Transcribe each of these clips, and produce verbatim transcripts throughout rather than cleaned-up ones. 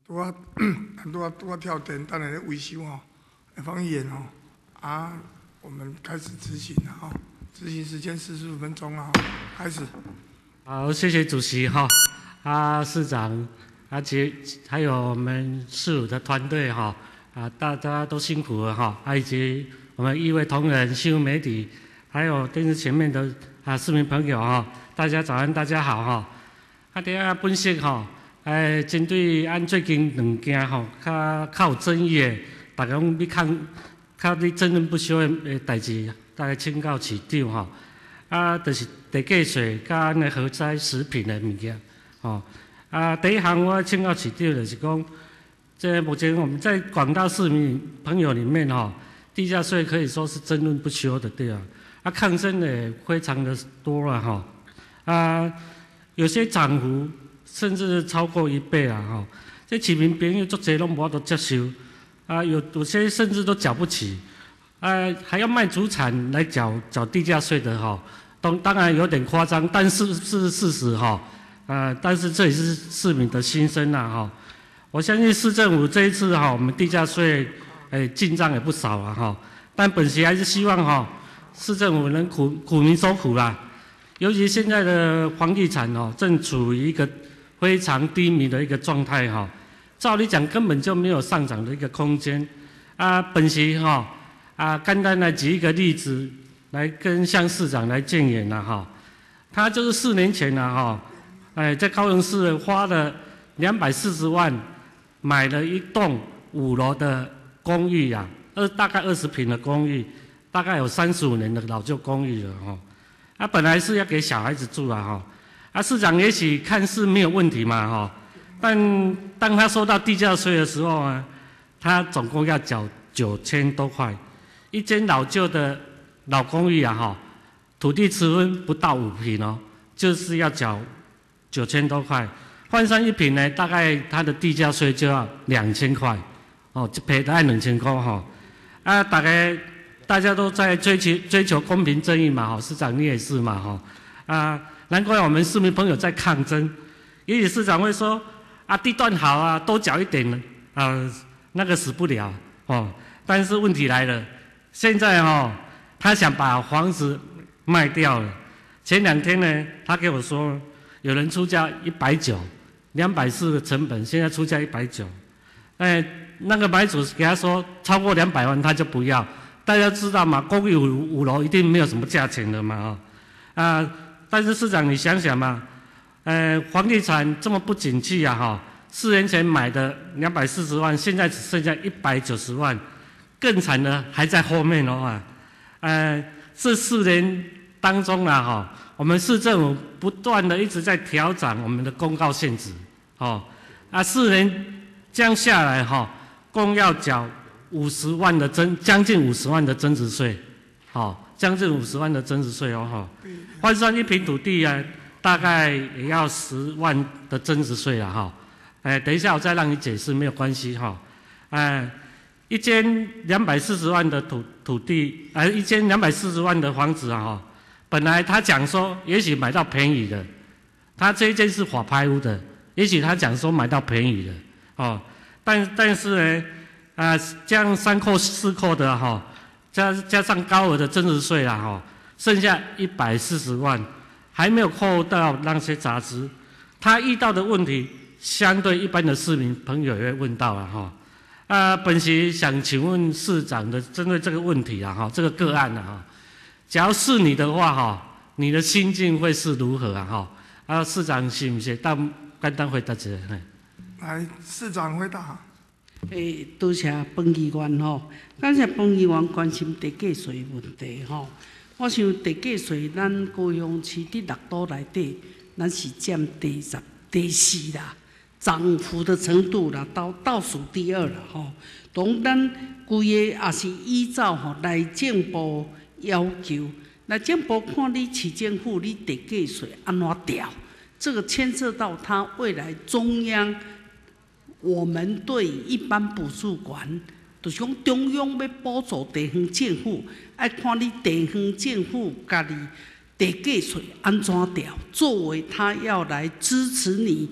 拄啊拄啊拄啊跳电，等下咧维修吼，方言吼啊，我们开始执行了哈，执行时间四十五分钟了，开始。 好，谢谢主席哈，啊市长，啊及还有我们市府的团队哈，啊大家都辛苦了哈，啊以及我们议会同仁、新闻媒体，还有电视前面的啊市民朋友哈，大家早安，大家好哈。啊，第二本席哈。诶，针对按最近两件吼，较较有争议的，大家讲要抗，较你争论不休的代志，大家请教市长吼。啊，就是地价税甲安尼核灾食品的物件，吼。啊，第一项我请教市长就是讲，这目前我们在广大市民朋友里面吼，地价税可以说是争论不休的，对啊。啊，抗争的非常的多了吼。啊，有些涨幅。甚至超过一倍啦！吼，这市民朋友足侪拢无法度接受，啊，有有些甚至都缴不起，啊，还要卖主产来缴缴地价税的吼，当当然有点夸张，但是是事实吼，啊，但是这也是市民的心声啦吼。我相信市政府这一次哈，我们地价税诶进账也不少了哈，但本席还是希望哈，市政府能苦苦民所苦啦，尤其现在的房地产哦，正处于一个非常低迷的一个状态哈，照理讲根本就没有上涨的一个空间啊。本席哈啊，简单来举一个例子来跟向市长来建言了哈。他就是四年前了哈，哎，在高雄市花了两百四十万买了一栋五楼的公寓呀、啊，二大概二十坪的公寓，大概有三十五年的老旧公寓了哈。啊，本来是要给小孩子住啊哈。啊，市长也许看似没有问题嘛，哈，但当他收到地价税的时候啊，他总共要缴九千多块，一间老旧的老公寓啊，哈，土地持分不到五坪哦，就是要缴九千多块，换算一坪呢，大概他的地价税就要两千块，哦，就赔大概两千块哈，啊，大概大家都在追求追求公平正义嘛，哈，市长你也是嘛，哈，啊。难怪我们市民朋友在抗争，也许市长会说啊，地段好啊，多缴一点啊，那个死不了哦。但是问题来了，现在哦，他想把房子卖掉了。前两天呢，他给我说，有人出价一百九，两百四的成本，现在出价一百九。哎，那个买主给他说超过两百万他就不要。大家知道嘛，公寓五五楼一定没有什么价钱的嘛啊、哦、啊。但是市长，你想想嘛，呃，房地产这么不景气啊，哈，四年前买的两百四十万，现在只剩下一百九十万，更惨的还在后面哦啊，呃，这四年当中啊，哈，我们市政府不断的一直在调整我们的公告限值，哦，啊，四年这样下来哈，共要缴五十万的增，将近五十万的增值税，哦。将近五十万的增值税哦，哈，换算一坪土地啊，大概也要十万的增值税了哈。哎，等一下我再让你解释，没有关系哈。哎，一间两百四十万的土土地，哎，一间两百四十万的房子啊，哈，本来他讲说，也许买到便宜的，他这一间是法拍屋的，也许他讲说买到便宜的，哦，但但是呢，啊，这样三扣四扣的哈。加加上高额的增值税啦，哈，剩下一百四十万，还没有扣到那些杂支。他遇到的问题，相对一般的市民朋友也会问到了哈。啊，本席想请问市长的，针对这个问题啊，哈，这个个案啊，哈，假如是你的话，哈，你的心境会是如何啊，哈？啊，市长是不是？但简单回答一下。 来，市长回答。 诶，多谢彭议员吼，感谢彭议员关心地价税问题吼。我想地价税，咱高雄市伫六都内底，咱是占第十、第四啦，涨幅的程度啦，倒倒数第二啦吼。当咱规个也是依照吼内政部要求，内政部看你市政府你地价税安怎调，这个牵涉到他未来中央。我们对一般补助款，就是讲中央要补助地方政府，爱看你地方政府家己地价税安怎调，作为他要来支持你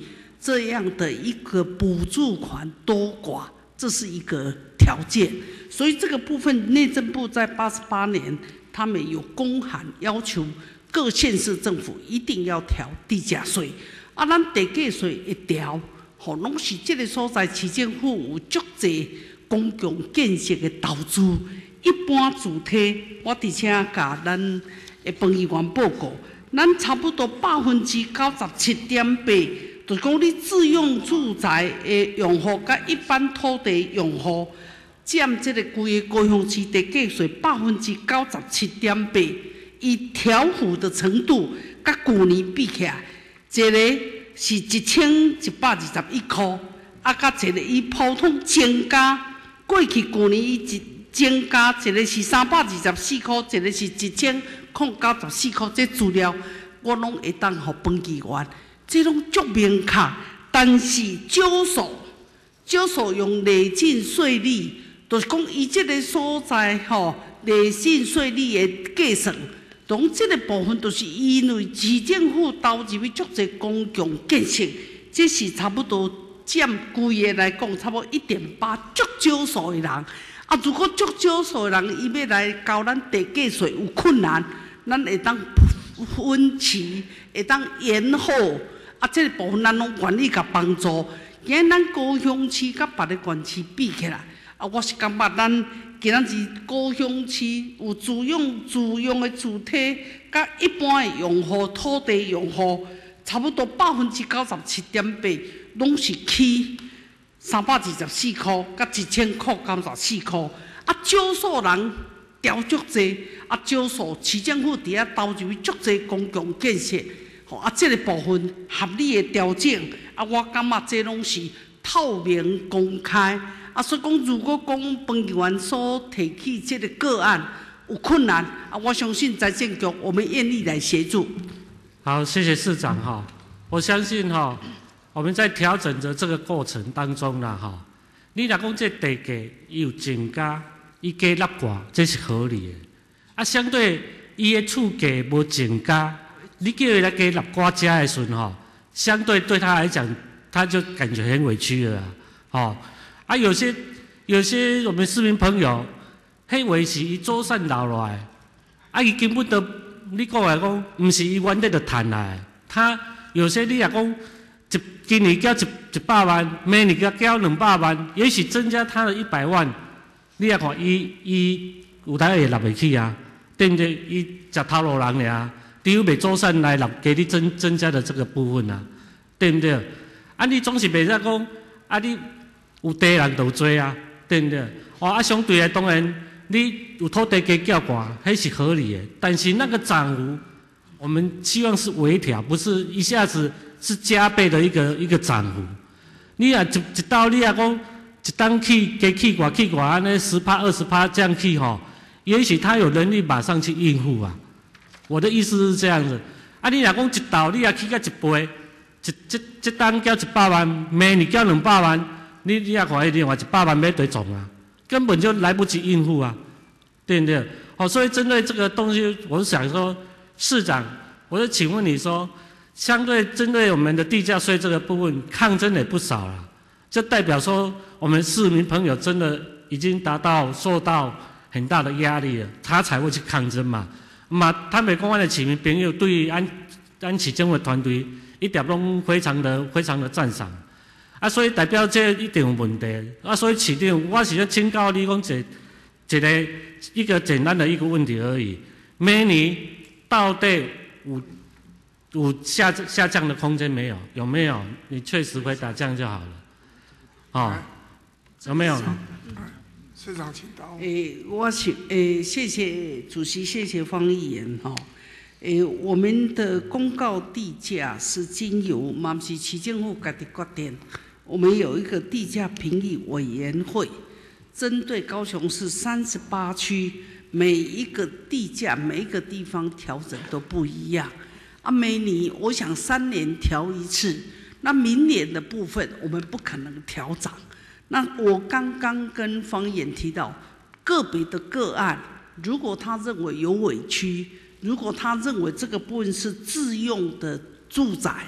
这样的一个补助款多寡，这是一个条件。所以这个部分，内政部在八十八年，他们有公函要求各县市政府一定要调地价税。啊，咱地价税一调，吼，拢是这个所在市政府有足侪公共建设的投资。一般主体，我伫且甲咱的彭议员报告，咱差不多百分之九十七点八，就是讲你自用住宅的用户甲一般土地用户，占这个规个高雄市地价税百分之九十七点八，伊调幅的程度，甲去年比起来，一个是一千一百二十一块，啊，甲一个伊普通增加，过去去年伊一增加一个是三百二十四块，一个是一千零九十四块，这资料我拢会当互彭议员，这拢足明确。但是少数少数用累进税率，就是讲伊这个所在吼累进税率的计算，从这个部分，就是因为市政府投入去足侪公共建设，这是差不多占规个来讲，差不多一点八，足少数的人。啊，如果足少数人伊要来交咱地价税有困难，咱会当分期，会当延后，啊，这个部分咱拢愿意甲帮助。今日咱高雄市甲别个县市比起来，啊，我是感觉咱今仔日高雄市有自用自用的主体，甲一般的用户、土地用户，差不多百分之九十七点八，拢是起。三百二十四块，甲一千块九十四块，啊，少数人调足济，啊，少数市政府伫遐投入足济公共建设，吼，啊，这个部分合理的调整，啊，我感觉这拢是透明公开，啊，所以讲，如果讲彭议员所提起这个个案有困难，啊，我相信财政局我们愿意来协助。 好，谢谢市长哈，我相信哈。我们在调整的这个过程当中啦，哈，你若讲这地价有增加，伊加纳挂，这是合理的。啊，相对伊的厝价无增加，你叫伊来加纳挂加的时候，哈，相对对他来讲，他就感觉很委屈了，哦。啊，有些有些我们市民朋友，迄话是伊祖产留落来，啊，伊根本都你讲来讲，毋是伊原来就赚来，他有些你若讲。一今年交一一百万，明年交交两百万，也许增加他的一百万，你也看伊伊有当会纳袂起啊，对不对？伊食头路人俩，只有袂祖产来纳给你增增加的这个部分啊，对不对？啊，你总是袂使讲，啊，你有地人就多啊，对不对？哦，啊，相对来当然，你有土地价较高，迄是合理的，但是那个涨幅，我们希望是微调，不是一下子。是加倍的一个一个涨幅，你啊一一道你啊讲一当去加去寡去寡安尼十趴二十趴这样去吼，也许他有能力马上去应付啊。我的意思是这样子，啊你若讲一道你啊去到一倍，一这这当交一百万，明年交两百万，你你啊看伊另外一百万要对总啊，根本就来不及应付啊，对不对？好，所以针对这个东西，我是想说，市长，我就请问你说。相对针对我们的地价税这个部分，抗争也不少了。这代表说，我们市民朋友真的已经达到受到很大的压力了，他才会去抗争嘛。嘛，台北公安的市民朋友对于安安市政府团队一点都非常的非常的赞赏。啊，所以代表这一定有问题。啊，所以市长，我是要请教你讲一一个一个简单的一个问题而已。明年到底有？有下下降的空间没有？有没有？你确实回答这样就好了。哦，有没有？ 市长请到。 诶，我是诶，谢谢主席，谢谢方议员哈。诶，我们的公告地价是经由嘛是市政府家己决定，我们有一个地价评议委员会，针对高雄市三十八区每一个地价每一个地方调整都不一样。啊，每年我想三年调一次，那明年的部分我们不可能调涨。那我刚刚跟方议员提到，个别的个案，如果他认为有委屈，如果他认为这个部分是自用的住宅，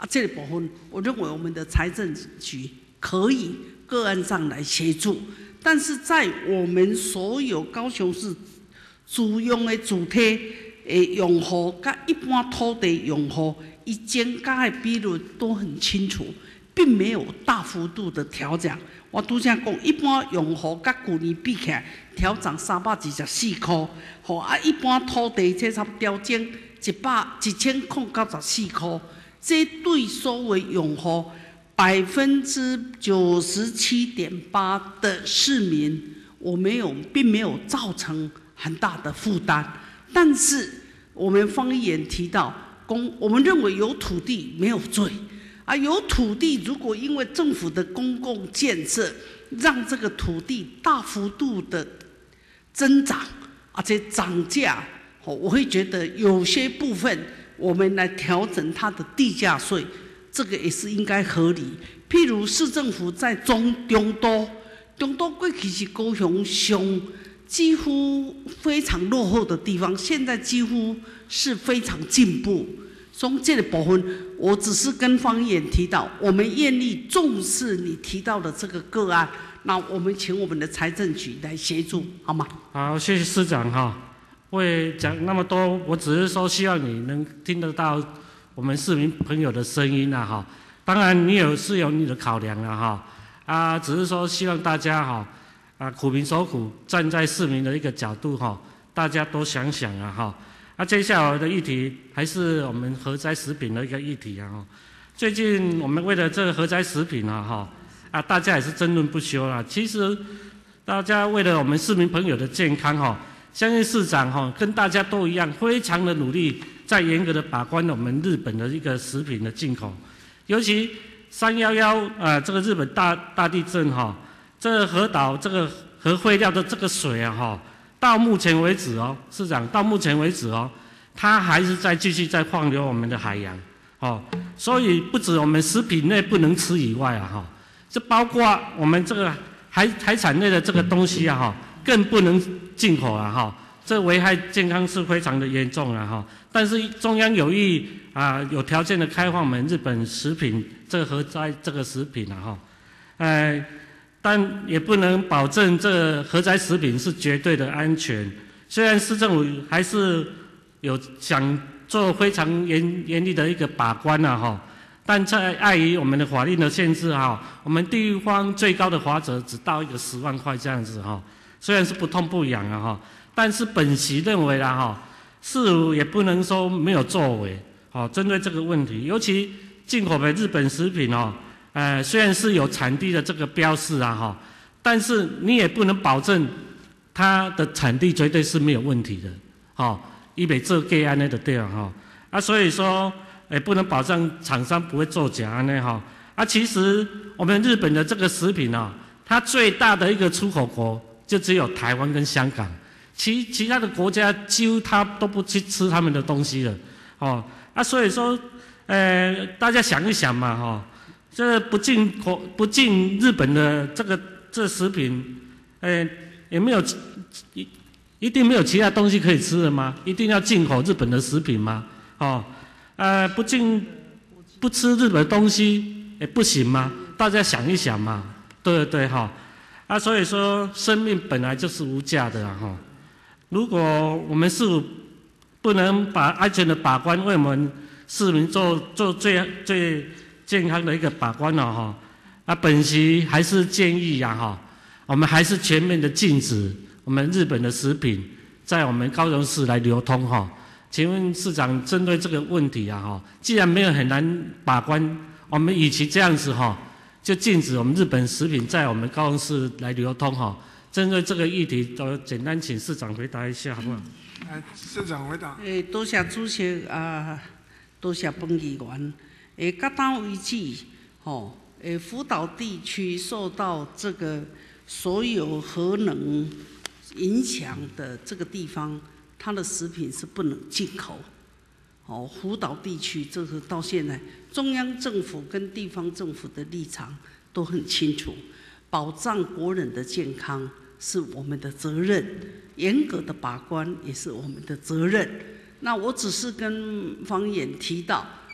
啊，这个部分我认为我们的财政局可以个案上来协助，但是在我们所有高雄市租用的主体的用户，甲一般土地用户，伊增加的比率都很清楚，并没有大幅度的调整。我拄则讲，一般用户甲去年比起来，调涨三百二十四块，吼啊，一般土地这差调整一百一千空九十四块，这对所有用户百分之九十七点八的市民，我没有并没有造成很大的负担。但是我们方议员提到，公我们认为有土地没有罪。啊，有土地，如果因为政府的公共建设，让这个土地大幅度的增长，而且涨价，我会觉得有些部分我们来调整它的地价税，这个也是应该合理。譬如市政府在中中都，中都过去是高雄上几乎非常落后的地方，现在几乎是非常进步。从这个部分，我只是跟方议员提到，我们愿意重视你提到的这个个案，那我们请我们的财政局来协助，好吗？ 好，谢谢市长哈。会讲那么多，我只是说希望你能听得到我们市民朋友的声音啊哈。当然你有是有你的考量了哈，啊，只是说希望大家哈啊苦民所苦，站在市民的一个角度哈，大家都想想啊哈。那、啊、接下来的议题还是我们核灾食品的一个议题啊。最近我们为了这个核灾食品啊，哈啊，大家也是争论不休啦。其实大家为了我们市民朋友的健康哈，相信市长哈跟大家都一样，非常的努力，在严格的把关我们日本的一个食品的进口。尤其三一一啊，这个日本大大地震哈，这个核岛这个核废料的这个水啊哈。到目前为止哦，市长，到目前为止哦，它还是在继续在放流我们的海洋，哦，所以不止我们食品类不能吃以外啊，哈，这包括我们这个海海产类的这个东西啊，哈，更不能进口了哈，这危害健康是非常的严重了哈。但是中央有意啊，有条件的开放我们日本食品这个核灾这个食品啊，哈，呃。但也不能保证这核灾食品是绝对的安全。虽然市政府还是有想做非常严严厉的一个把关啊哈，但在碍于我们的法令的限制哈，我们地方最高的罚则只到一个十万块这样子哈。虽然是不痛不痒啊哈，但是本席认为啦哈，市府也不能说没有作为。好，针对这个问题，尤其进口的日本食品哦。呃，虽然是有产地的这个标示啊，哈，但是你也不能保证它的产地绝对是没有问题的，哈，伊袂做假安尼就对了哈，啊，所以说也不能保证厂商不会作假安尼哈，啊，其实我们日本的这个食品啊，它最大的一个出口国就只有台湾跟香港，其其他的国家几乎他都不去吃他们的东西了，哦，啊，所以说，呃，大家想一想嘛，哈。这不进口不进日本的这个这食品，呃，也没有一一定没有其他东西可以吃的吗？一定要进口日本的食品吗？哦，呃，不进不吃日本的东西也不行吗？大家想一想嘛，对不对哈？啊，所以说生命本来就是无价的哈、啊。如果我们是不能把安全的把关为我们市民做做最最。健康的一个把关了哈，啊，本席还是建议呀哈，我们还是全面的禁止我们日本的食品在我们高雄市来流通哈。请问市长，针对这个问题啊哈，既然没有很难把关，我们与其这样子哈，就禁止我们日本食品在我们高雄市来流通哈。针对这个议题，都简单请市长回答一下好不好？ 来，市长回答。 诶，多谢主席啊，多谢本议员。诶，到当为止，吼，诶，福岛地区受到这个所有核能影响的这个地方，它的食品是不能进口。哦，福岛地区这是到现在，中央政府跟地方政府的立场都很清楚，保障国人的健康是我们的责任，严格的把关也是我们的责任。那我只是跟方言提到。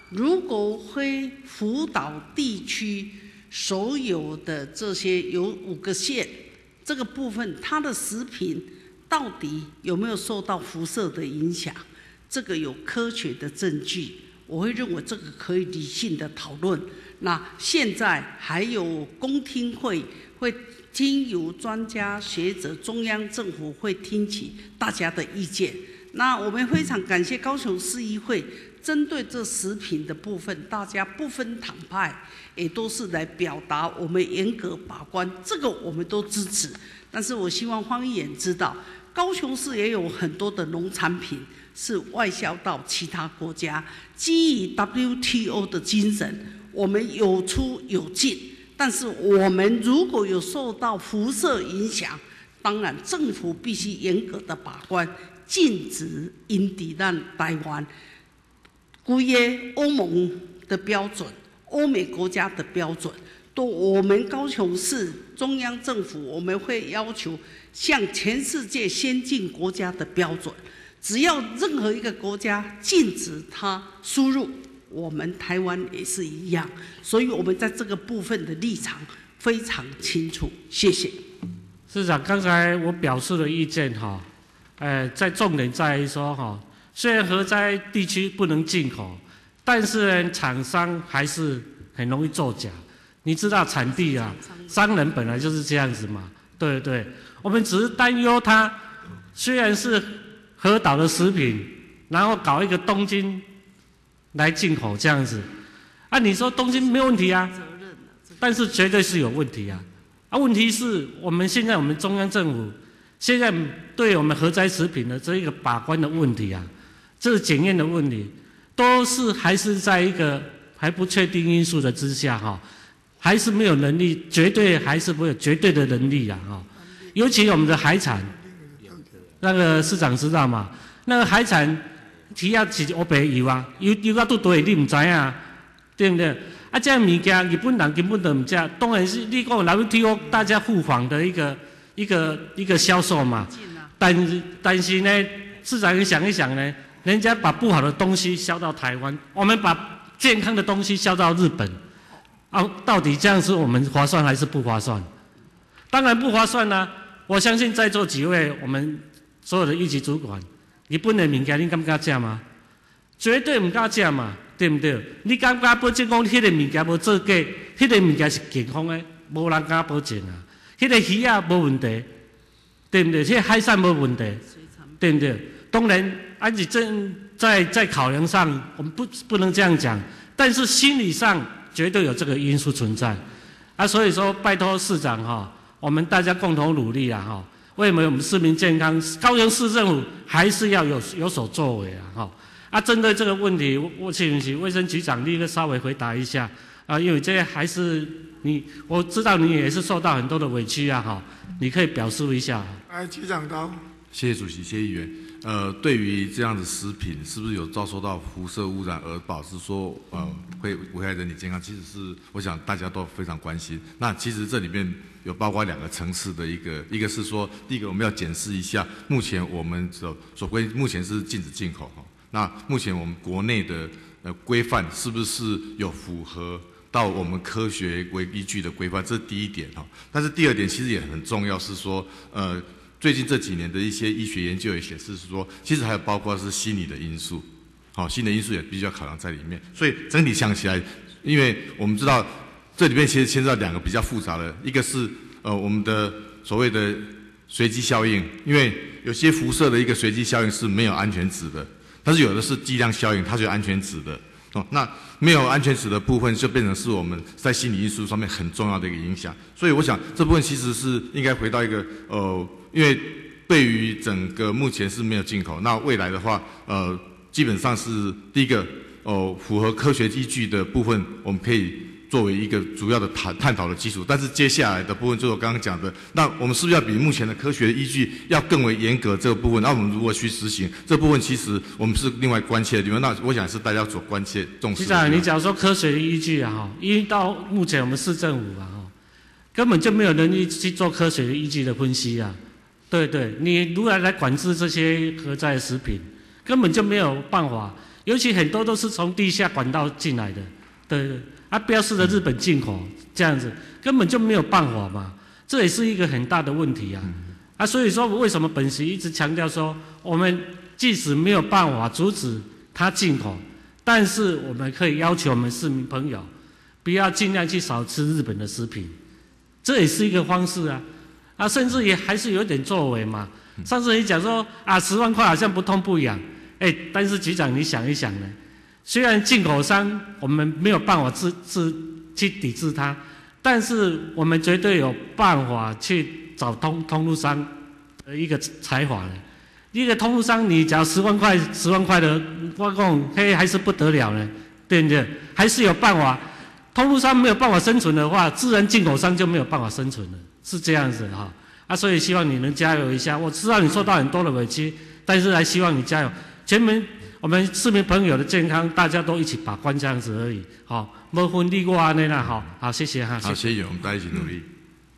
如果会福岛地区所有的这些有五个县，这个部分它的食品到底有没有受到辐射的影响？这个有科学的证据，我会认为这个可以理性的讨论。那现在还有公听会，会经由专家学者，中央政府会听取大家的意见。那我们非常感谢高雄市议会。针对这食品的部分，大家不分党派，也都是来表达我们严格把关，这个我们都支持。但是我希望方议员知道，高雄市也有很多的农产品是外销到其他国家，基于 W T O 的精神，我们有出有进。但是我们如果有受到辐射影响，当然政府必须严格的把关，禁止引抵咱台湾。规个欧盟的标准、欧美国家的标准，都我们高雄市中央政府，我们会要求向全世界先进国家的标准。只要任何一个国家禁止它输入，我们台湾也是一样。所以我们在这个部分的立场非常清楚。谢谢。 市长，刚才我表述的意见哈，呃，在重点在于说哈。虽然核灾地区不能进口，但是呢，厂商还是很容易作假。你知道产地啊，商人本来就是这样子嘛，对不对？我们只是担忧它虽然是核岛的食品，然后搞一个东京来进口这样子，啊，你说东京没有问题啊，但是绝对是有问题啊。啊，问题是我们现在我们中央政府现在对我们核灾食品的这一个把关的问题啊。这个检验的问题，都是还是在一个还不确定因素的之下哈，还是没有能力，绝对还是没有绝对的能力啊哈。尤其我们的海产，那个市长知道嘛？那个海产提啊是乌白油啊，油油到多多你唔知啊，对不对？啊，这样物件日本人根本都唔知，当然是你讲 W T O 大家互访的一个一个一个销售嘛。但是但是呢，市长你想一想呢？人家把不好的东西销到台湾，我们把健康的东西销到日本，啊，到底这样是我们划算还是不划算？当然不划算啦、啊！我相信在座几位我们所有的一级主管，日本的物件你敢不敢吃吗？绝对唔敢吃嘛，对不对？你敢不敢保证讲迄个物件无做假，迄个物件是健康的，无人敢保证啊。迄个鱼啊无问题，对不对？迄个海产无问题，对不对？当然。而且正在在考量上，我们不不能这样讲，但是心理上绝对有这个因素存在，啊，所以说拜托市长哈，我们大家共同努力啊哈，为我们市民健康，高雄市政府还是要有有所作为啊哈，啊，针对这个问题，我我请请卫生局长立刻稍微回答一下啊，因为这还是你，我知道你也是受到很多的委屈啊哈，你可以表述一下。 来，局长到。 谢谢主席，谢谢议员。呃，对于这样的食品，是不是有遭受到辐射污染而导致说呃会危害人体健康？其实是我想大家都非常关心。那其实这里面有包括两个层次的一个，一个是说，第一个我们要检视一下，目前我们所所规目前是禁止进口哈。那目前我们国内的呃规范是不是有符合到我们科学为依据的规范？这是第一点哈。但是第二点其实也很重要，是说呃。最近这几年的一些医学研究也显示是说，其实还有包括是心理的因素，好，心理的因素也必须要考量在里面。所以整体想起来，因为我们知道这里面其实牵涉到两个比较复杂的，一个是呃我们的所谓的随机效应，因为有些辐射的一个随机效应是没有安全值的，但是有的是剂量效应，它是有安全值的。哦，那没有安全值的部分就变成是我们在心理因素上面很重要的一个影响。所以我想这部分其实是应该回到一个呃。因为对于整个目前是没有进口，那未来的话，呃，基本上是第一个，哦、呃，符合科学依据的部分，我们可以作为一个主要的探探讨的基础。但是接下来的部分，就是我刚刚讲的，那我们是不是要比目前的科学依据要更为严格这个部分？那我们如何去实行这部分？其实我们是另外关切的地方。那我想是大家所关切重视的。局长， 你假如说科学的依据啊，哈，因为到目前我们市政府啊，哈，根本就没有能力去做科学的依据的分析啊。对对，你如何来管制这些核灾食品，根本就没有办法尤其很多都是从地下管道进来的，对，啊，标示的日本进口这样子，根本就没有办法嘛，这也是一个很大的问题啊。啊，所以说为什么本席一直强调说，我们即使没有办法阻止它进口，但是我们可以要求我们市民朋友，不要尽量去少吃日本的食品，这也是一个方式啊。啊，甚至也还是有点作为嘛。上次你讲说啊，十万块好像不痛不痒，哎，但是局长你想一想呢，虽然进口商我们没有办法自自去抵制它，但是我们绝对有办法去找通通路商的一个采法的。一个通路商，你只要十万块、十万块的，我讲嘿还是不得了呢，对不对？还是有办法。通路商没有办法生存的话，自然进口商就没有办法生存了，是这样子哈。啊，所以希望你能加油一下。我知道你受到很多的委屈，但是还希望你加油。全民我们市民朋友的健康，大家都一起把关这样子而已。好，没分你我安尼啦，好，好，谢谢哈。 好，谢谢，我们大家一起努力。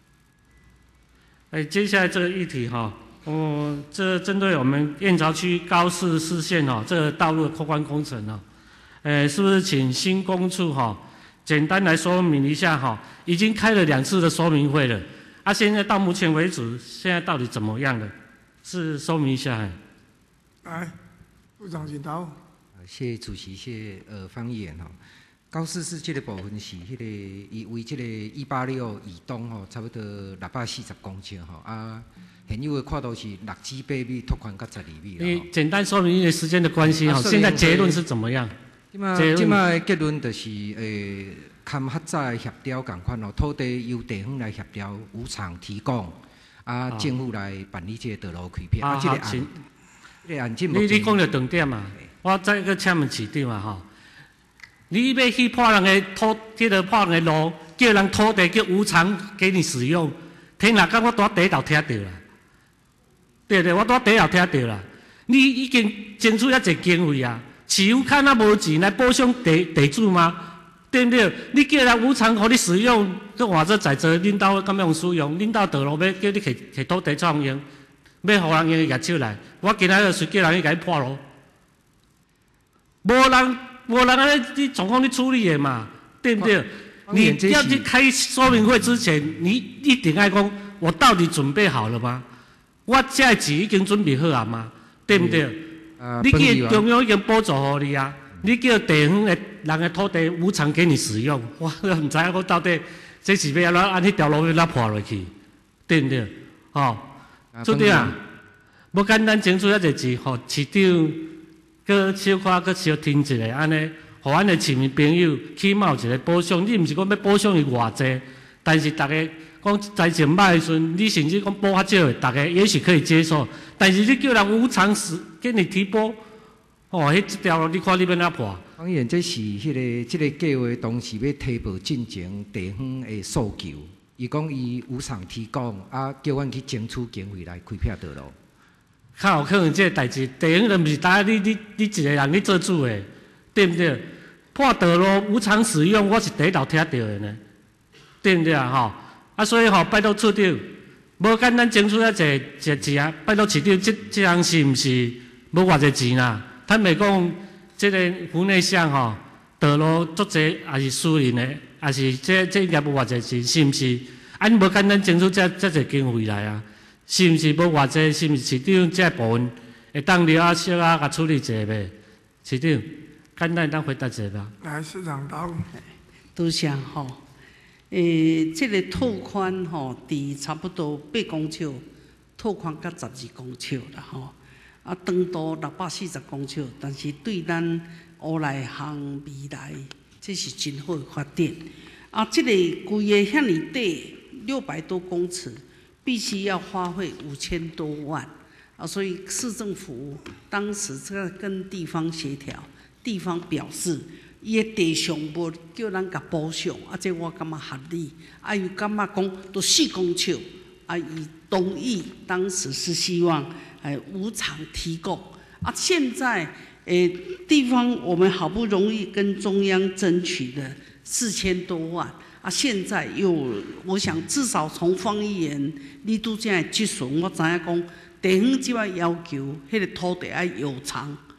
哎，接下来这个议题哈，哦，这针对我们燕巢区高市市线哦，这个道路的扩宽工程哦，呃，是不是请新工处哈，简单来说明一下哈？已经开了两次的说明会了，啊，现在到目前为止，现在到底怎么样了？是说明一下。 来，部长请答。 谢谢主席，谢谢呃方议员哈。高市市这个部分是迄、那个伊为这个一八六以东吼，差不多六百四十公尺吼啊，现有的跨度是六至八米，拓宽到十二米啦。 你简单说明因为时间的关系哈、啊，现在结论是怎么样？ 即马即马的结论就是诶，勘合在协调共款哦，土地由地方来协调，无偿提供，啊，政府来办理这个道路开辟。 啊， 这个案， 这个案件你你讲到重点嘛，我再个请问市长嘛吼。你要去破人的土，这个破人的路，叫人土地叫无偿给你使用，天哪！刚我在第一道听到啦，对对，我在第一道听到啦。你已经争取遐侪经费啊，市府看那无钱来补偿地地主吗？对不对？你叫人无偿给你使用，佮换做在座领导咁样使用，领导道路要叫你摕摕土地创用，要互人用个手来，我今仔日随叫人去甲你破路，无人。无人安尼，你总共你处理的嘛，对不对？你要去开说明会之前，你一定要讲，我到底准备好了吗？我这个钱已经准备好啊嘛，对不对？嗯、你叫中央已经补助给你啊，你叫地方的人的土地无偿给你使用，我唔知我到底这是要安怎按迄条路要哪破落去，对不对？哦，注定啊，无简单争取遐侪钱，吼市长。搁小可搁小听一下，安尼，互咱的市民朋友起码有一个保障。你毋是讲要保障伊偌济，但是大家讲财政歹的时阵，你甚至讲补较少的，大家也许可以接受。但是你叫人无偿时给你提拨，哦，迄一条路你看你要哪破？ 当然，这是迄、那个即、这个计划当时要提报进前地方的诉求，伊讲伊无偿提供，啊，叫阮去争取经费来开辟道路。 较有可能这个代志，地方就毋是单你你你一个人去做主的，对不对？破道路无偿使用，我是第一道听到的呢，对不对啊？吼，啊，所以吼，拜托处长，无简单争取遐济济钱啊！拜托市长，这这样是毋是无偌济钱啦？坦白讲，这个湖内乡吼，道路足济也是私人的，也是这这应该无偌济钱，是毋是？按无简单争取这这济经费来啊？是毋是无偌济？是毋是市长这部分会当了啊小啊，甲处理一下呗？市长，简单当回答一下吧。 来，市长答。 多谢吼。诶，这个拓宽吼，伫差不多八公尺，拓宽到十二公尺啦吼。啊，长度六百四十公尺，但是对咱乌来巷未来，这是真好的发展。啊，这个规个遐尼短，六百多公尺。必须要花费五千多万啊，所以市政府当时在跟地方协调，地方表示伊的地上无叫咱甲补偿，啊，这我感觉合理，啊，伊感觉讲都四公尺，啊，伊同意当时是希望哎无偿提供，啊，现在诶地方我们好不容易跟中央争取的四千多万。啊，现在又，我想至少从方议员你拄则的质询，我知影讲地方即摆要求迄个土地要有偿，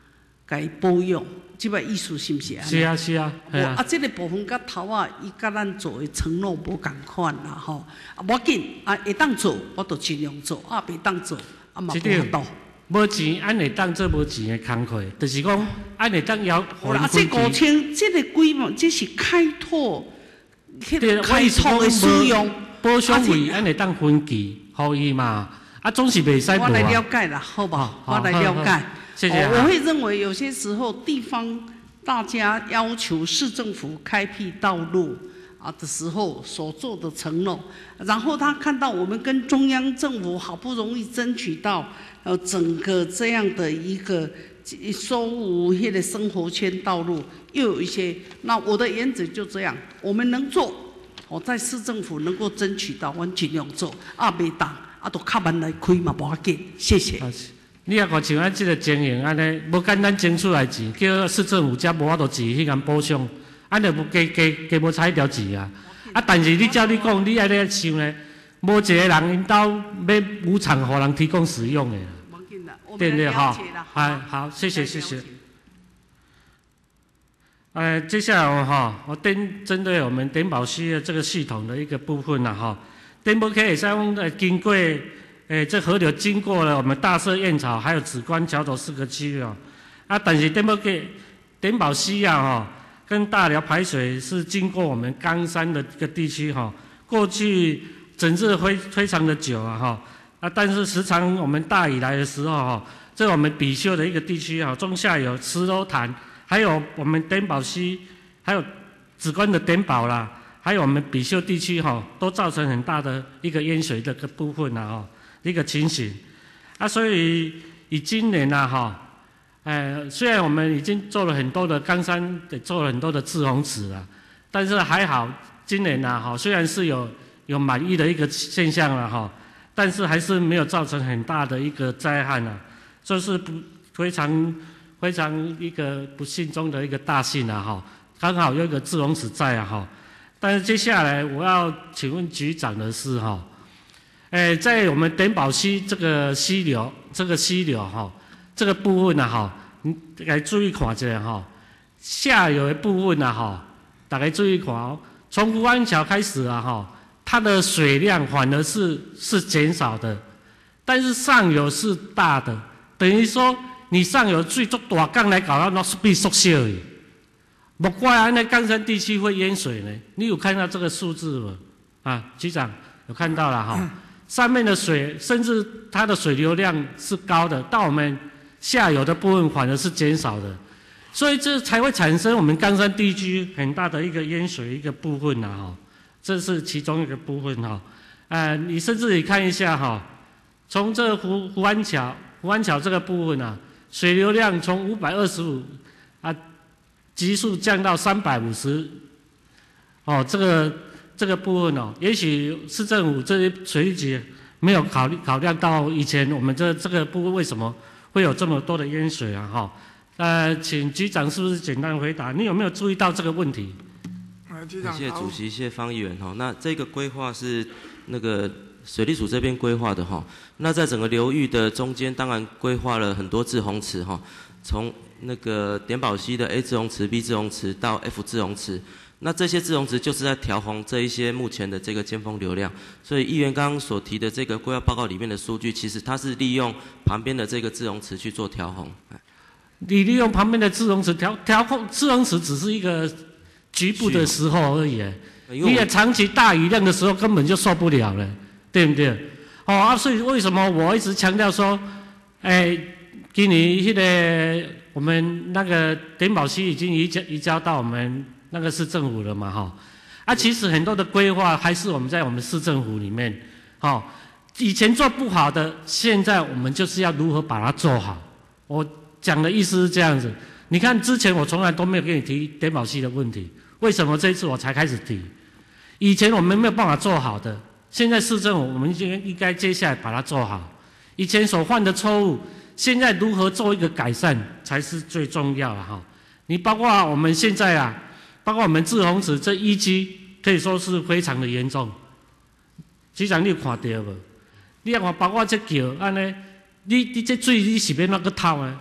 该保养，即摆意思是毋是安尼？ 是啊是啊， 无啊，即、這个部分甲头啊，伊甲咱做的承诺无共款啦吼。啊，无要紧，啊会当做，我就尽量做；啊，袂当做，啊嘛无法度。 无钱，按会当做无钱的工课，就是讲按会当要。 好啦，啊，这五千，这个规模，这是开拓，迄个开拓的使用。 保险费按会当分期，互伊嘛。啊，总是袂使无啊。 我来了解啦，好不好？我来了解。 谢谢、啊哦。我会认为有些时候地方大家要求市政府开辟道路啊的时候所做的承诺，然后他看到我们跟中央政府好不容易争取到呃整个这样的一个收五迄个生活圈道路，又有一些，那我的原则就这样，我们能做，我在市政府能够争取到，我尽量做，啊袂当，啊都较慢来开嘛，无要紧，谢谢。 你也看像咱即个经营安尼，无简单争出来钱，叫市政府才无法度钱去共补偿，安尼无加加加无差一条钱啊！啊，但是你照你讲，你安尼想咧，无一个人因兜要无偿互人提供使用的，对不对？哈，好，好，谢谢，谢谢。呃，接下来哈，我针针对我们点保区的这个系统的一个部分啦，哈，点保可以讲呃经过。诶，这河流经过了我们大社、燕巢还有梓官、桥头四个区域哦，啊，但是点保给点保西啊哈，跟大寮排水是经过我们冈山的一个地区哈，过去整治非非常的久啊哈，啊，但是时常我们大雨来的时候哈，这我们比修的一个地区哈，中下游石楼潭，还有我们点保西，还有梓官的点保啦，还有我们比修地区哈，都造成很大的一个淹水的个部分啦哈。一个情形，啊，所以以今年呐哈，呃，虽然我们已经做了很多的冈山，也做了很多的滞洪池了，但是还好，今年呐哈，虽然是有有满意的一个现象了哈，但是还是没有造成很大的一个灾害啊，这是不非常非常一个不幸中的一个大幸啊哈，刚好有一个滞洪池在啊哈，但是接下来我要请问局长的是哈。诶，在我们点保溪这个溪流，这个溪流哈，这个部分呢哈，你来注意看一下哈，下游的部分呢哈，大家注意看哦，从湖湾桥开始啊哈，它的水量反而是是减少的，但是上游是大的，等于说你上游水做大港来搞到那是被缩小的，莫怪啊，那冈山地区会淹水呢。你有看到这个数字吗？啊，局长有看到了哈。上面的水，甚至它的水流量是高的，到我们下游的部分反而是减少的，所以这才会产生我们冈山地区很大的一个淹水一个部分呐哈，这是其中一个部分哈。呃，你甚至你看一下哈，从这湖湖湾桥湖湾桥这个部分啊，水流量从五百二十五啊，急速降到三百五十，哦，这个。这个部分哦，也许市政府这些水利局没有考虑考量到以前我们这这个部分为什么会有这么多的淹水啊？哈，呃，请局长是不是简单回答？你有没有注意到这个问题？ 局长， 谢谢主席，谢谢方议员哈。那这个规划是那个水利署这边规划的哈。那在整个流域的中间，当然规划了很多滞洪池哈，从那个点保溪的 A 滞洪池、B 滞洪池到 F 滞洪池。那这些滞洪池就是在调洪这一些目前的这个尖峰流量，所以议员刚刚所提的这个规划报告里面的数据，其实它是利用旁边的这个滞洪池去做调洪。 你利用旁边的滞洪池调调控，滞洪池只是一个局部的时候而已，你也长期大雨量的时候根本就受不了了，对不对？哦啊，所以为什么我一直强调说，哎，今年那个我们那个点保溪已经移交移交到我们。那个是政府的嘛，哈，啊，其实很多的规划还是我们在我们市政府里面，哈，以前做不好的，现在我们就是要如何把它做好。我讲的意思是这样子，你看之前我从来都没有跟你提点保溪的问题，为什么这一次我才开始提？以前我们没有办法做好的，现在市政府我们就应该接下来把它做好。以前所犯的错误，现在如何做一个改善才是最重要的哈。你包括我们现在啊。包括我们滞洪池这一基可以说是非常的严重，局长你有看到无？你看包括这桥安尼，你你这水你是要哪个透啊？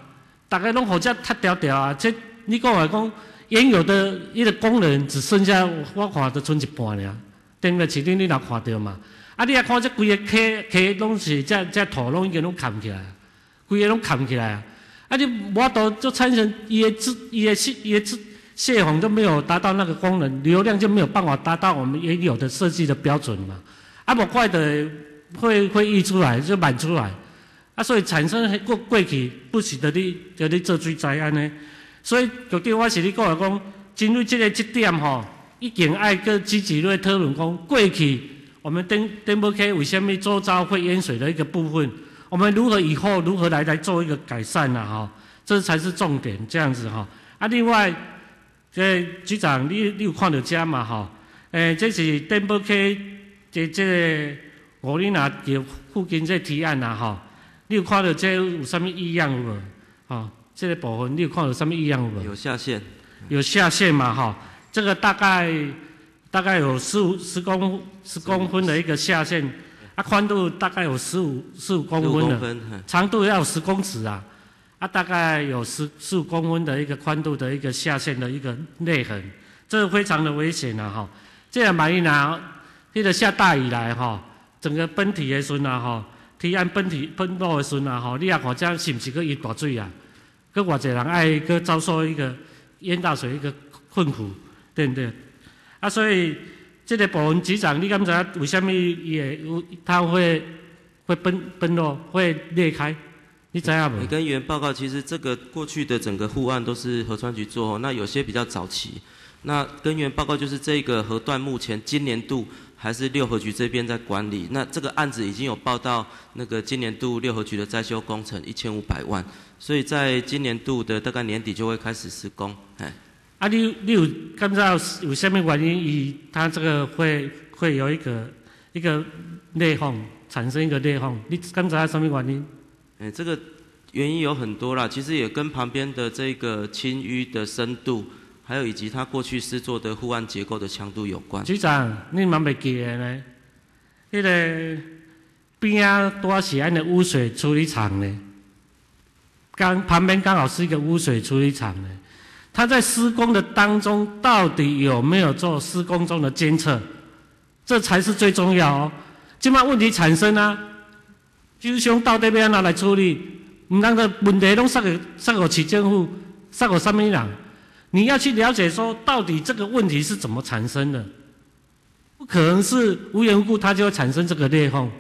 大家拢好遮塌条条啊！这你讲来讲，原有的伊个功能只剩下我看都剩一半尔，顶个市顶你若看到嘛？啊，你啊看这规个溪溪拢是这这土拢已经拢砍起来，规个拢砍起来啊！啊，你无法度就产生伊的自伊的伊的自泄洪就没有达到那个功能，流量就没有办法达到我们原有的设计的标准嘛。啊，无怪的会会溢出来，就满出来。啊，所以产生过过去不是得你得你做水灾安尼。所以局长，我是你讲来讲，针对这个这点吼，已经爱个积极来讨论讲，过去我们登登波溪为什么周遭会淹水的一个部分，我们如何以后如何来来做一个改善呐、啊？哈，这才是重点，这样子哈。啊，另外。这局长，你你有看到遮嘛？吼，诶，这是登波溪这这个五里那桥附近这提案呐，吼，你有看到这有啥物异样无？吼，这个部分你有看到啥物异样无？ 有下线， 有下线嘛？吼，这个大概大概有十五十公十公分的一个下线，啊，宽度大概有十五十五公分的，长度要有十公尺啊。啊，大概有十十五公分的一个宽度的一个下陷的一个内痕，这个非常的危险啊！哈，这样万一拿那个下大雨来哈，整个崩堤的时阵啊哈，堤岸崩堤崩落的时阵啊哈，你也看这是不是个淹大水啊？个偌济人爱个遭受一个淹大水一个困苦，对不对？啊，所以这个部分局长，你敢知为什么也它会会崩崩落会裂开？你知道不？ 跟议员报告，其实这个过去的整个护岸都是河川局做，那有些比较早期。那跟议员报告就是这个河段目前今年度还是六合局这边在管理。那这个案子已经有报到那个今年度六合局的再修工程一千五百万，所以在今年度的大概年底就会开始施工。哎， 啊你，你有感知道有什么原因？以它这个会会有一个一个裂缝产生一个裂缝，你感知道什么原因？ 哎，这个原因有很多啦，其实也跟旁边的这个清淤的深度，还有以及它过去施作的护岸结构的强度有关。 局长，你蛮袂记的呢？迄、那个边啊多是安的污水处理厂呢，刚旁边刚好是一个污水处理厂呢。它在施工的当中，到底有没有做施工中的监测？这才是最重要哦。今嘛问题产生啊。就是想到底要安怎来处理，唔通个问题拢塞给塞给市政府，塞给什么人？你要去了解说，到底这个问题是怎么产生的？不可能是无缘无故它就会产生这个裂缝。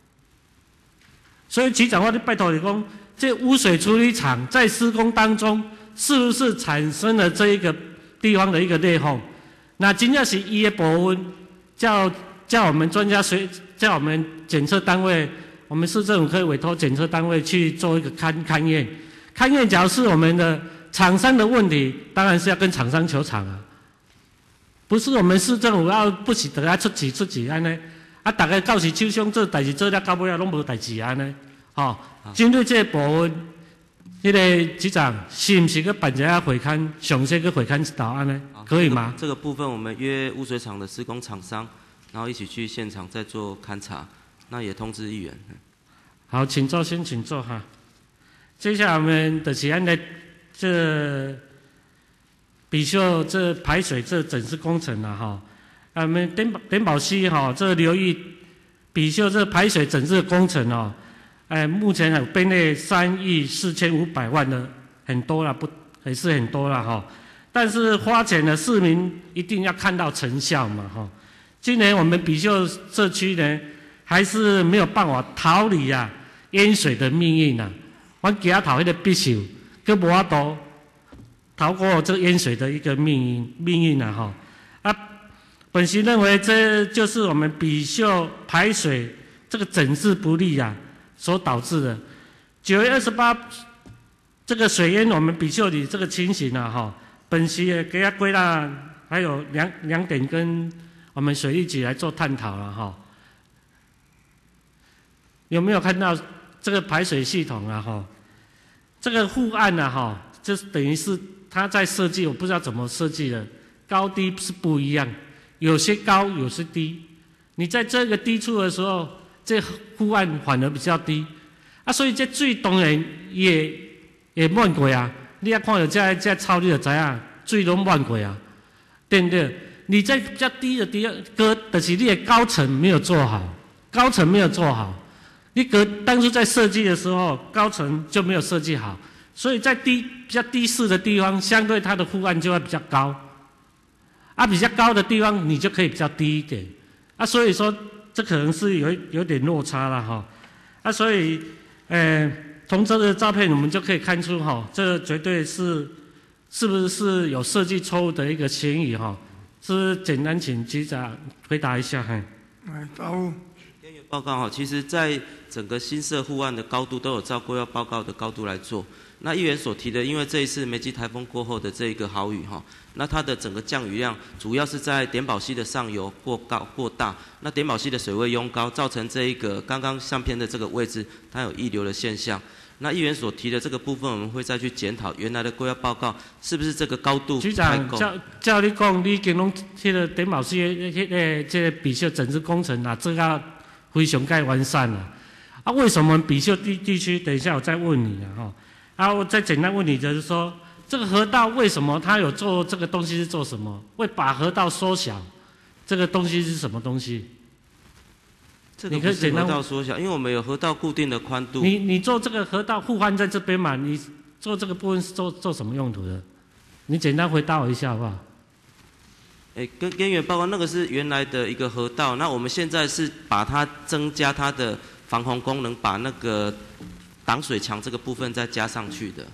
所以局长，我就拜托你讲，这污水处理厂在施工当中，是不是产生了这一个地方的一个裂缝？那真正是伊的部分，叫叫我们专家水，叫我们检测单位。我们市政府可以委托检测单位去做一个勘勘验，勘验假如是我们的厂商的问题，当然是要跟厂商求偿啊，不是我们市政府要不是得要出钱出钱安尼，啊，大家到时手上做代志做了到尾啊，拢无代志安尼，吼。针对这个部分，迄、那个局长是不是去办一下会勘，详细去会勘一道安尼，可以吗、 这个？这个部分我们约污水厂的施工厂商，然后一起去现场再做勘查。那也通知议员。 好，请坐，先请坐哈。接下来我们就是按的这比秀这排水这整治工程了哈。啊，我们点点宝溪哈这流域比秀这排水整治工程哦，哎，目前有编列三亿四千五百万的，很多了，不也是很多了哈。但是花钱的市民一定要看到成效嘛哈。今年我们比秀社区呢。还是没有办法逃离啊淹水的命运啊！我给他讨那个必修，跟无法度逃过这个淹水的一个命运命运啊！哈啊，本席认为这就是我们比秀排水这个整治不力啊所导致的。九月二十八这个水淹我们比秀里这个情形啊！哈，本席也给他归纳还有两两点跟我们水利局来做探讨了哈。有没有看到这个排水系统啊？哈，这个护岸啊，哈，就是等于是它在设计，我不知道怎么设计的，高低是不一样，有些高，有些低。你在这个低处的时候，这护岸反而比较低啊，所以这水当然也会漫过啊。你啊看到这这草，你就知影水拢漫过啊，对不对？你在比较低的地方隔，就是你的高层没有做好，高层没有做好。你隔当初在设计的时候，高层就没有设计好，所以在低比较低势的地方，相对它的护岸就会比较高。啊，比较高的地方你就可以比较低一点。啊，所以说这可能是有有点落差了哈。啊，所以呃，从这个照片我们就可以看出哈，这绝对是是不是有设计错误的一个嫌疑哈。是简单请局长回答一下哈。 来，答复。 边缘报告哈，其实在整个新设护岸的高度都有照规划报告的高度来做。那议员所提的，因为这一次梅基台风过后的这个豪雨哈，那它的整个降雨量主要是在点宝溪的上游过高过大，那点宝溪的水位拥高，造成这一个刚刚相片的这个位置，它有溢流的现象。那议员所提的这个部分，我们会再去检讨原来的规划报告是不是这个高度局长照照你讲，你已经拢迄个点宝溪的迄个这个比秀整治工程啊，做到非常盖完善了。啊，为什么比秀地地区？等一下我再问你啊，哈。啊，我再简单问你，就是说，这个河道为什么它有做这个东西是做什么？会把河道缩小，这个东西是什么东西？ 这个不是河道缩小，因为我们有河道固定的宽度。 你你做这个河道护岸在这边嘛？你做这个部分是做做什么用途的？你简单回答我一下好不好？ 诶，跟边缘报告那个是原来的一个河道，那我们现在是把它增加它的防洪功能，把那个挡水墙这个部分再加上去的。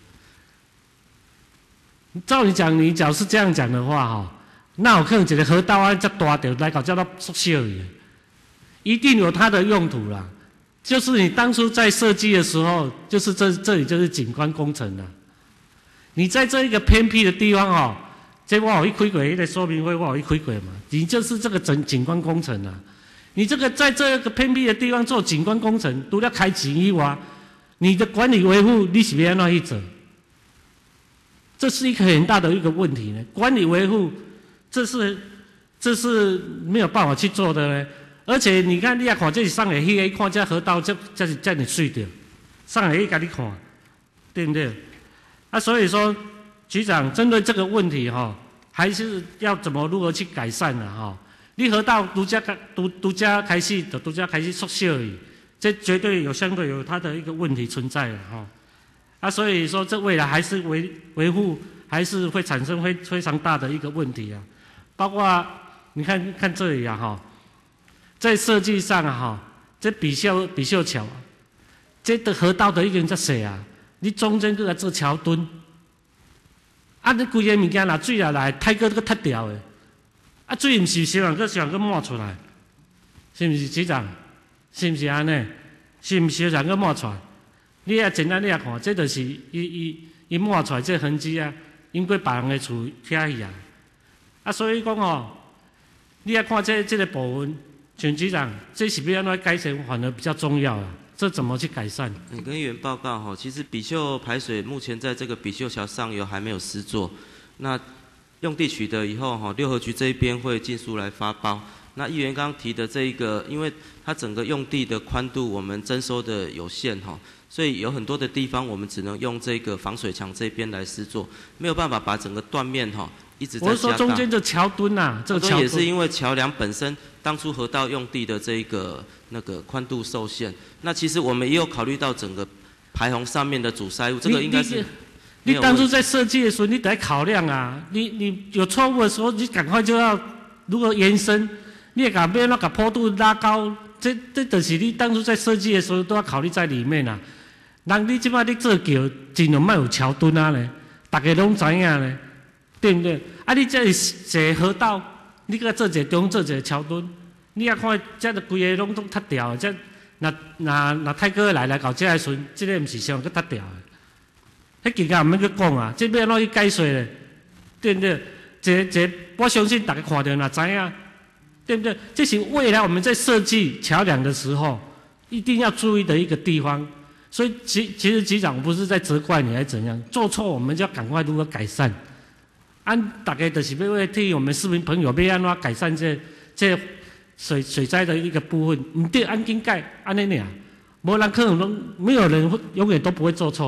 照你讲，你假如是这样讲的话哈，那有可能一个河道啊，这大条来搞叫它缩小的。一定有它的用途啦，就是你当初在设计的时候，就是这这里就是景观工程啦。你在这一个偏僻的地方哦，这我有一开过，那个说明会我有一开过嘛，你就是这个整景观工程啦。你这个在这个偏僻的地方做景观工程，除了开钱以外，你的管理维护你是要安怎去做？这是一个很大的一个问题呢。管理维护，这是这是没有办法去做的呢。而且你看，你也看这是上海迄个，看这河道这这是这么水的，上海去给你看，对不对？啊，所以说局长针对这个问题哈、哦，还是要怎么如何去改善呢、啊？哈、哦，你河道独家独独家开始的独家开始缩小而已，这绝对有相对有它的一个问题存在的哈、哦。啊，所以说这未来还是维维护还是会产生非非常大的一个问题啊，包括你看看这里啊哈。在设计上啊，哈，这比秀比秀桥，这的河道的一个人在谁啊？你中间搁来做桥墩，啊，你规个物件拿水下来，太过搁塌掉的，啊，水唔是希望搁希望搁冒出来，是不是局长？是不是安尼？是唔是让搁冒出来？你也简单你也看，这就是伊伊伊冒出来这痕迹啊，因过别人的厝遐去啊，啊，所以讲哦，你也看这这个部分。全局长，这是要安怎改善，反而比较重要啊。这怎么去改善？ 你跟议员报告哈，其实比秀排水目前在这个比秀桥上游还没有施作，那用地取得以后哈，六合局这一边会尽速来发包。那议员刚刚提的这一个，因为它整个用地的宽度我们征收的有限哈，所以有很多的地方我们只能用这个防水墙这边来施作，没有办法把整个断面哈。一直在我是说中间的桥墩呐、啊，这个桥墩也是因为桥梁本身当初河道用地的这一个那个宽度受限。那其实我们也有考虑到整个排洪上面的阻塞物，这个应该是你。你当初在设计的时候，你得考量啊。你你有错误的时候，你赶快就要如何延伸，你也把边那个坡度拉高，这这就是你当初在设计的时候都要考虑在里面啊。人你即摆你做桥，尽量莫有桥墩啊咧，大家拢知影咧。对不对？啊，你这是一个河道，你搁做一个中，做一个桥墩，你也看，这个规个拢都塌掉，这那那那泰哥来来搞这个时，这个唔是想搁塌掉的。迄件唔免去讲啊，这要安怎去解说咧？对不对？这这我相信大家看到也知影，对不对？这是未来我们在设计桥梁的时候一定要注意的一个地方。所以其其实局长不是在责怪你，还是怎样？做错我们就要赶快如何改善。按大家就是要为替我们市民朋友要安怎改善这这水水灾的一个部分，唔对，按紧改安尼尔，无人可能都没有人会永远都不会做错啦。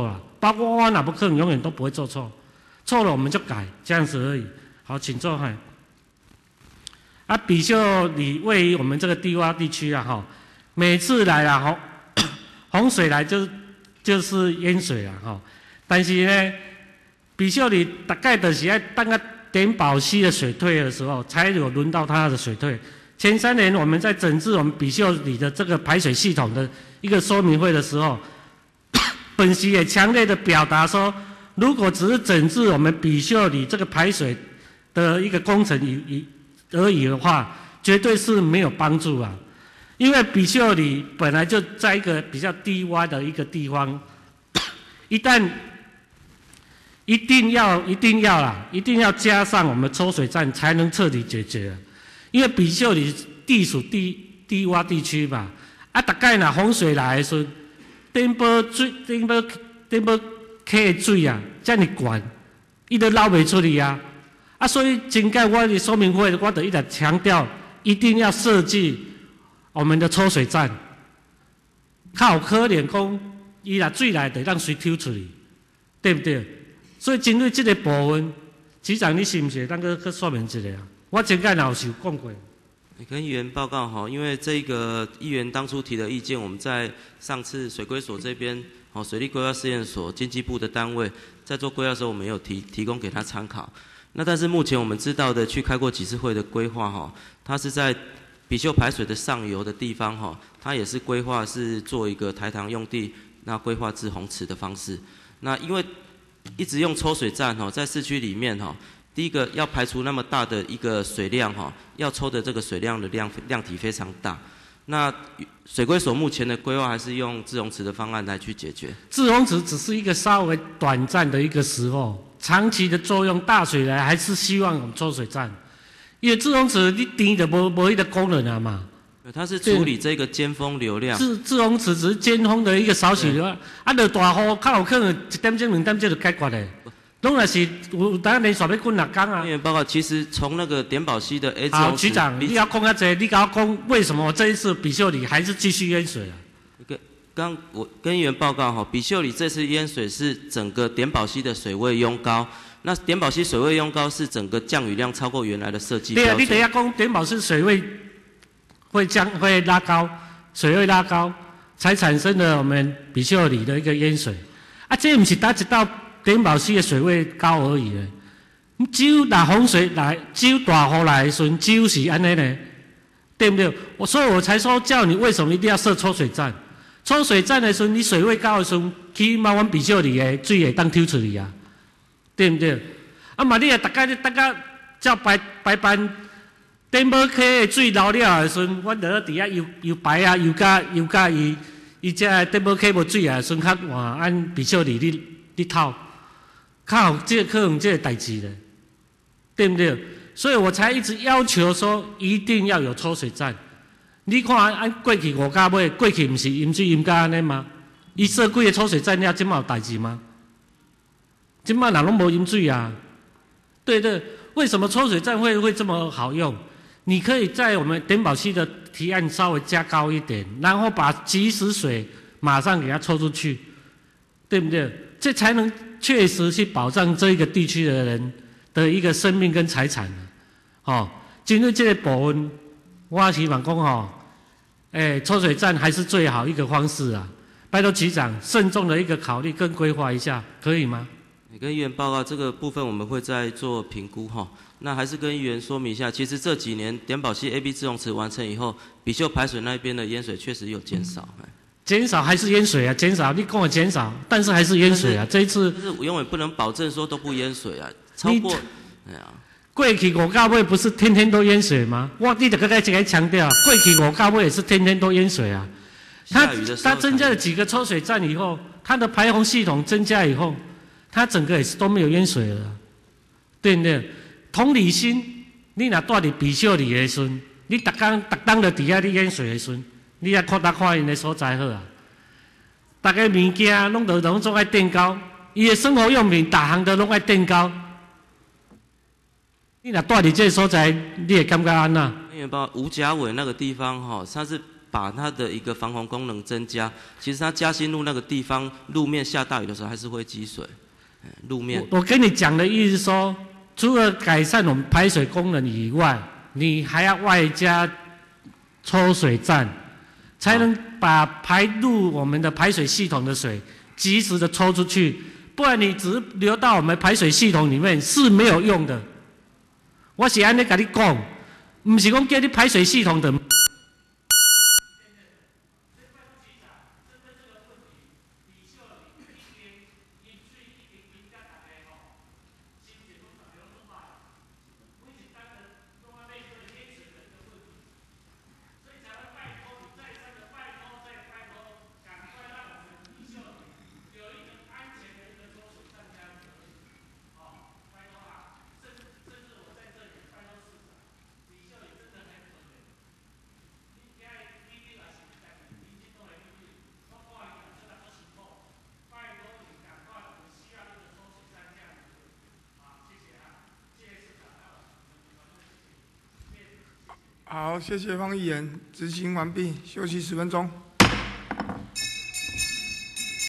包括我哪不可能永远都不会做错，错了我们就改，这样子而已。好，请坐哈。啊，比秀里位于我们这个低洼地区啊，哈，每次来啊，洪洪水来就就是淹水啊，哈。但是呢，比秀里大概就是要等个点保溪的水退的时候，才有轮到它的水退。前三年我们在整治我们比秀里的这个排水系统的一个说明会的时候，本席也强烈的表达说，如果只是整治我们比秀里这个排水的一个工程以以而已的话，绝对是没有帮助啊！因为比秀里本来就在一个比较低洼的一个地方，一旦一定要一定要啦，一定要加上我们抽水站才能彻底解决。因为比秀里地属低低洼地区嘛，啊，大概若洪水来的时候，顶部水顶部顶部溪的水啊，遮尔悬，伊都捞袂出去啊！啊，所以真该我的说明会，我就一直强调，一定要设计我们的抽水站。较有可能讲，伊若水来，就让水抽出去，对不对？所以针对这个部分，局长你是不是当个去说明一下啊？我真该老是有讲过。 跟议员报告哈，因为这个议员当初提的意见，我们在上次水规所这边，哦，水利规划试验所经济部的单位在做规划的时候，我们有提提供给他参考。那但是目前我们知道的，去开过几次会的规划哈，它是在比秀排水的上游的地方哈，它也是规划是做一个台塘用地，那规划至洪池的方式。那因为一直用抽水站哈，在市区里面哈，第一个要排除那么大的一个水量哈，要抽的这个水量的量量体非常大。那水规所目前的规划还是用自洪池的方案来去解决。 自洪池只是一个稍微短暂的一个时候。长期的作用，大水来还是希望我们抽水站，因为自洪池你填就无无迄个功能啊嘛。 它是处理这个尖峰流量。自自洪池只是尖峰的一个少许流量，啊，落大雨，较有可能一点钟、两点钟就解决嘞。拢若是有当连续要滚六天啊。 议员报告，其实从那个点宝溪的 A 好，局长，你要讲下这，你跟我讲为什么这一次比秀里还是继续淹水啊？ 刚我跟议员报告哈，比秀里这次淹水是整个点宝溪的水位拥高，那点宝溪水位拥高是整个降雨量超过原来的设计标准。 对啊，你等一下讲点宝溪水位会降会拉高，水位拉高，才产生了我们比秀里的一个淹水。啊，这不是单一到点宝溪的水位高而已嘞，只有打洪水来，只有大雨来的时候，只有是安尼呢，对不对？我所以我才说叫你为什么一定要设抽水站。抽水站的时候，你水位高的时候，起码阮比秀里的水会当抽出去啊，对不对？啊嘛，你也大概你大概照排排班，顶宝溪的水流了的时候，阮就伫遐游游排啊，游甲游甲伊伊遮顶宝溪无水啊，时阵较换按比秀里你你透，较有这个可能这个代志咧，对不对？所以我才一直要求说，一定要有抽水站。你看，按过去五甲尾，过去毋是淹水淹甲安尼吗？伊设几个抽水站了，即马有代志吗？即马人拢无淹水啊？对对，为什么抽水站会会这么好用？你可以在我们点宝溪的提案稍微加高一点，然后把及时水马上给它抽出去，对不对？这才能确实去保障这一个地区的人的一个生命跟财产。哦，针对这个部分。我希望讲吼，诶，抽水站还是最好一个方式啊！拜托局长慎重的一个考虑跟规划一下，可以吗？ 跟议员报告这个部分，我们会再做评估哈。那还是跟议员说明一下，其实这几年点宝溪 A B 自洪池完成以后，比秀排水那边的淹水确实有减少。 减少还是淹水啊？减少，你跟我减少，但是还是淹水啊！这一次， 但是我永远不能保证说都不淹水啊，超过，哎呀。 过去五甲尾不是天天都淹水吗？我你得再再强调，过去五甲尾也是天天都淹水啊。它它增加了几个抽水站以后，它的排洪系统增加以后，它整个也是都没有淹水了，对不对？同理心，你若住伫比秀里的时阵，你逐工逐当就伫遐你淹水的时阵，你也扩大看因的所在好啊。大家物件拢都拢做爱垫高，伊的生活用品逐项都拢爱垫高。你若住伫这个所在，你会感觉安那？ 因为包吴家伟那个地方哈，它是把它的一个防洪功能增加。其实它嘉兴路那个地方路面下大雨的时候还是会积水，路面。 我我跟你讲的意思说，除了改善我们排水功能以外，你还要外加抽水站，才能把排入我们的排水系统的水及时的抽出去，不然你只流到我们排水系统里面是没有用的。我是安尼跟你讲，不是讲叫你排水系统的。 好，谢谢方议员，执行完毕，休息十分钟。